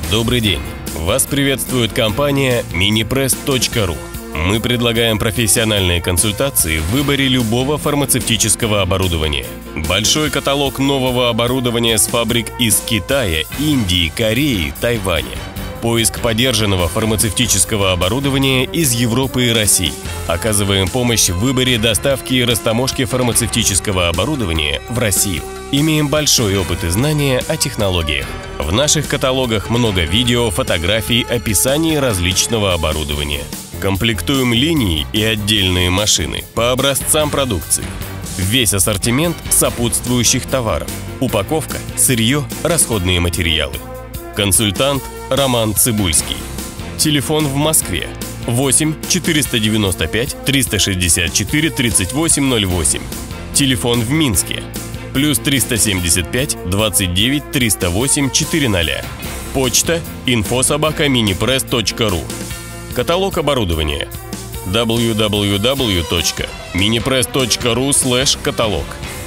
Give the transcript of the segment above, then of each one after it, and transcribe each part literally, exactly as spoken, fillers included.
Добрый день! Вас приветствует компания Minipress точка ру. Мы предлагаем профессиональные консультации в выборе любого фармацевтического оборудования. Большой каталог нового оборудования с фабрик из Китая, Индии, Кореи, Тайваня. Поиск подержанного фармацевтического оборудования из Европы и России. Оказываем помощь в выборе доставки и растаможки фармацевтического оборудования в Россию. Имеем большой опыт и знания о технологиях. В наших каталогах много видео, фотографий, описаний различного оборудования. Комплектуем линии и отдельные машины по образцам продукции. Весь ассортимент сопутствующих товаров. Упаковка, сырье, расходные материалы. Консультант Роман Цибульский. Телефон в Москве восемь четыреста девяносто пять триста шестьдесят четыре тридцать восемь ноль восемь. Телефон в Минске плюс триста семьдесят пять двадцать девять триста восемь четыреста. Почта инфо собака минипресс точка ру. Каталог оборудования дабл ю дабл ю дабл ю точка минипресс точка ру слэш каталог.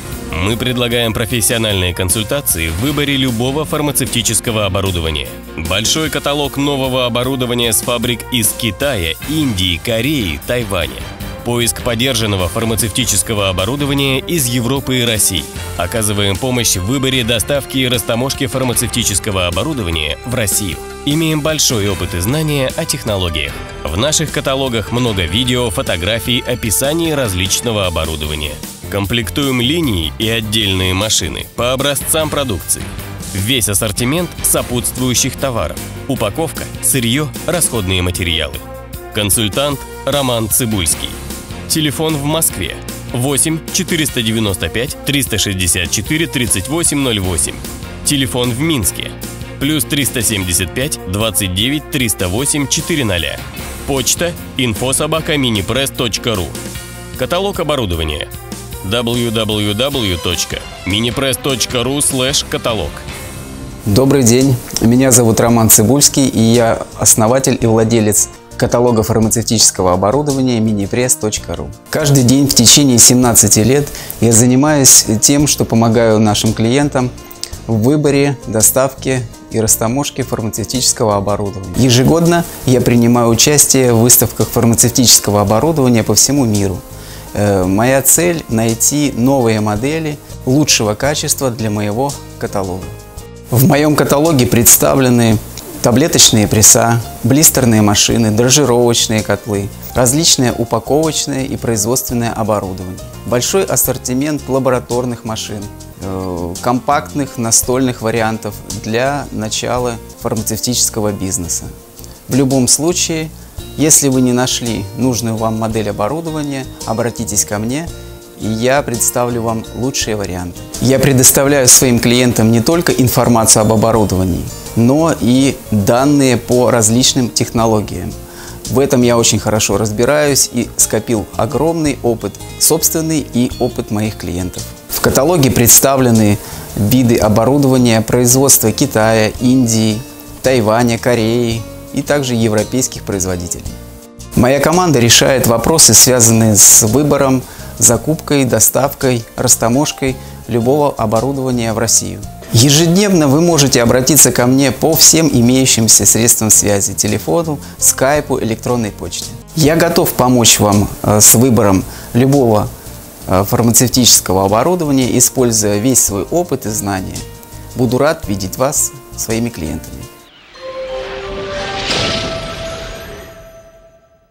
Мы предлагаем профессиональные консультации в выборе любого фармацевтического оборудования. Большой каталог нового оборудования с фабрик из Китая, Индии, Кореи, Тайваня. Поиск подержанного фармацевтического оборудования из Европы и России. Оказываем помощь в выборе доставки и растаможки фармацевтического оборудования в Россию. Имеем большой опыт и знания о технологиях. В наших каталогах много видео, фотографий, описаний различного оборудования. Комплектуем линии и отдельные машины по образцам продукции. Весь ассортимент сопутствующих товаров. Упаковка, сырье, расходные материалы. Консультант Роман Цибульский. Телефон в Москве восемь четыреста девяносто пять триста шестьдесят четыре тридцать восемь ноль восемь. Телефон в Минске плюс триста семьдесят пять двадцать девять триста восемь четыреста. Почта инфо собака минипресс точка ру. Каталог оборудования дабл ю дабл ю дабл ю точка минипресс точка ру слэш каталог. Добрый день, меня зовут Роман Цибульский, и я основатель и владелец каталога фармацевтического оборудования минипресс точка ру. Каждый день в течение семнадцати лет я занимаюсь тем, что помогаю нашим клиентам в выборе, доставке и растаможке фармацевтического оборудования. Ежегодно я принимаю участие в выставках фармацевтического оборудования по всему миру. Моя цель – найти новые модели лучшего качества для моего каталога. В моем каталоге представлены таблеточные пресса, блистерные машины, дрожжировочные котлы, различное упаковочное и производственное оборудование, большой ассортимент лабораторных машин, компактных настольных вариантов для начала фармацевтического бизнеса. В любом случае, если вы не нашли нужную вам модель оборудования, обратитесь ко мне, и я представлю вам лучшие варианты. Я предоставляю своим клиентам не только информацию об оборудовании, но и данные по различным технологиям. В этом я очень хорошо разбираюсь и скопил огромный опыт собственный и опыт моих клиентов. В каталоге представлены виды оборудования производства Китая, Индии, Тайваня, Кореи и также европейских производителей. Моя команда решает вопросы, связанные с выбором, закупкой, доставкой, растаможкой любого оборудования в Россию. Ежедневно вы можете обратиться ко мне по всем имеющимся средствам связи – телефону, скайпу, электронной почте. Я готов помочь вам с выбором любого фармацевтического оборудования, используя весь свой опыт и знания. Буду рад видеть вас своими клиентами.